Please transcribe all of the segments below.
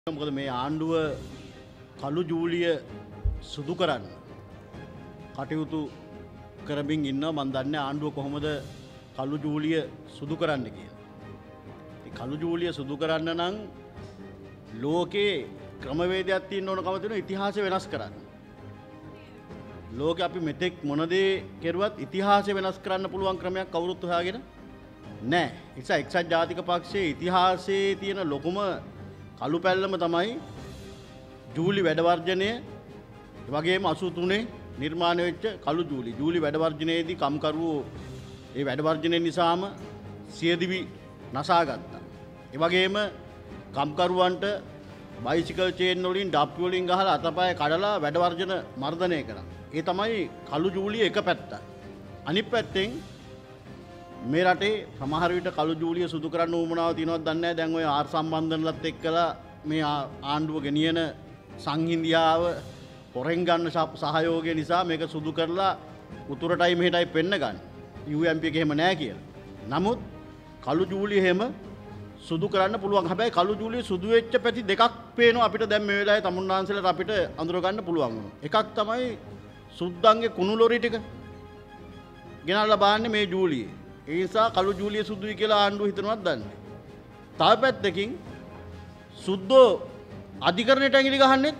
මොකද මේ ආණ්ඩුව කළු ජූලිය සුදු කරන්න කටයුතු කරමින් ඉන්නවා. මම දන්නේ ආණ්ඩුව කොහොමද කළු ජූලිය සුදු කරන්න කියලා. මේ කළු ජූලිය සුදු කරන්න නම් ලෝකේ ක්‍රමවේදයක් තියෙන්න ඕනකම තියෙන ඉතිහාසය වෙනස් කරන්න. ලෝකේ අපි මෙතෙක් මොන දේ කෙරුවත් ඉතිහාසය වෙනස් කරන්න පුළුවන් ක්‍රමයක් කවුරුත් හොයාගෙන නැහැ. ඒ නිසා එක්සත් ජාතික පක්ෂයේ ඉතිහාසයේ තියෙන ලොකුම කළු පැල්ලම තමයි ජූලි වැඩවර්ජනය. වගේම 83 නිර්මාණය වෙච්ච කළු ජූලි. ජූලි වැඩවර්ජනයේදී කම්කරුවෝ ඒ වැඩවර්ජනය නිසාම සියදිවි නසා ගත්තා. ඒ වගේම කම්කරුවන්ට බයිසිකල් චේන් වලින් ඩප්පු වලින් ගහලා අතපය කඩලා වැඩවර්ජන මර්ධනය කරා. ඒ තමයි කළු ජූලිය එක පැත්ත. අනිත් පැත්තෙන් මේ රටේ සමහර විට කළු ජූලිය සුදු කරන්න උවමනාව තියෙනවද දන්නේ නැහැ. දැන් ඔය ආර් සම්බන්ධනලත් එක්කලා මේ ආණ්ඩුව ගෙනියන සංහිඳියාව පොරෙන් ගන්න සහයෝගය නිසා මේක සුදු කරලා උතුරටයි මෙහෙටයි පෙන්න ගන්න. UMP එක එහෙම නැහැ කියලා. නමුත් කළු ජූලිය එහෙම සුදු කරන්න පුළුවන්. හැබැයි කළු ජූලිය සුදු වෙච්ච පැති දෙකක් පේනවා අපිට දැන් මේ වෙලාවේ තමුන්නාන්සලට අපිට අඳුර ගන්න පුළුවන් වුණා. එකක් තමයි සුද්දන්ගේ කුණු ලොරි ටික ගෙනල්ලා බාන්නේ මේ ජූලියේ. ඒ නිසා කළු ජූලිය සුදුයි කියලා ආණ්ඩුව හිතනවත් දන්නේ. තව පැත්තකින් සුද්දෝ අධිකරණයට ඇඟිලි ගහන්නේ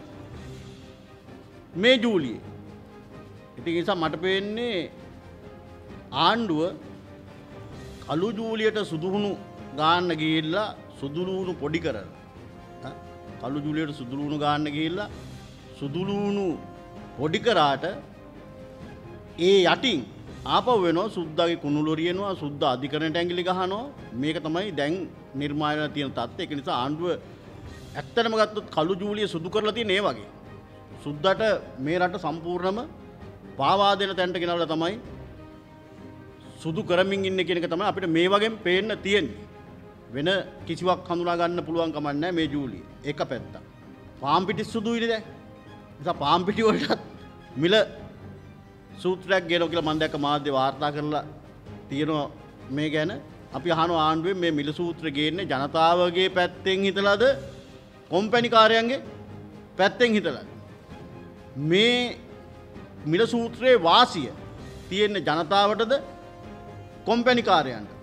මේ ජූලියේ. ඉතින් ඒ නිසා මට පේන්නේ ආණ්ඩුව කළු ජූලියට සුදුහුණු ගාන්න ගිහිල්ලා සුදුලුණු පොඩි කරලා කළු ජූලියට සුදුලුණු ගාන්න ගිහිල්ලා සුදුලුණු පොඩි කරාට ඒ යටින් ආපහු වෙනවා සුද්දාගේ කුණු ලොරියනවා සුද්දා අධිකරණයට ඇඟිලි ගහනවා. මේක තමයි දැන් නිර්මාණය වෙලා තියෙන තත්ත්වය. ඒක නිසා ආණ්ඩුව ඇත්තටම ගත්තොත් කළු ජූලිය සුදු කරලා තියෙන ඒ වගේ සුද්දාට මේ රට සම්පූර්ණම පාවා දෙන තැනට ගෙනල්ලා තමයි සුදු කරමින් ඉන්නේ කියන එක තමයි අපිට මේ වගේම පේන්න තියෙන්නේ. වෙන කිසිවක් හඳුනා ගන්න පුළුවන් කමක් නැහැ මේ ජූලිය. එක පැත්තක්. පාම් පිටි සුදුයිනේ දැන්. නිසා පාම් පිටි වලටත් මිල සූත්‍රයක් ගේනවා කියලා මම දැක්ක මාධ්‍ය වාර්තා කරලා තියෙනවා මේ ගැන. අපි අහනවා ආණ්ඩුවෙන් මේ මිල සූත්‍ර ගේන්නේ ජනතාවගේ පැත්තෙන් හිතලාද කොම්පැනි කාර්යයන්ගේ පැත්තෙන් හිතලාද? මේ මිල සූත්‍රයේ වාසිය තියෙන්නේ ජනතාවටද කොම්පැනි කාර්යයන්ට?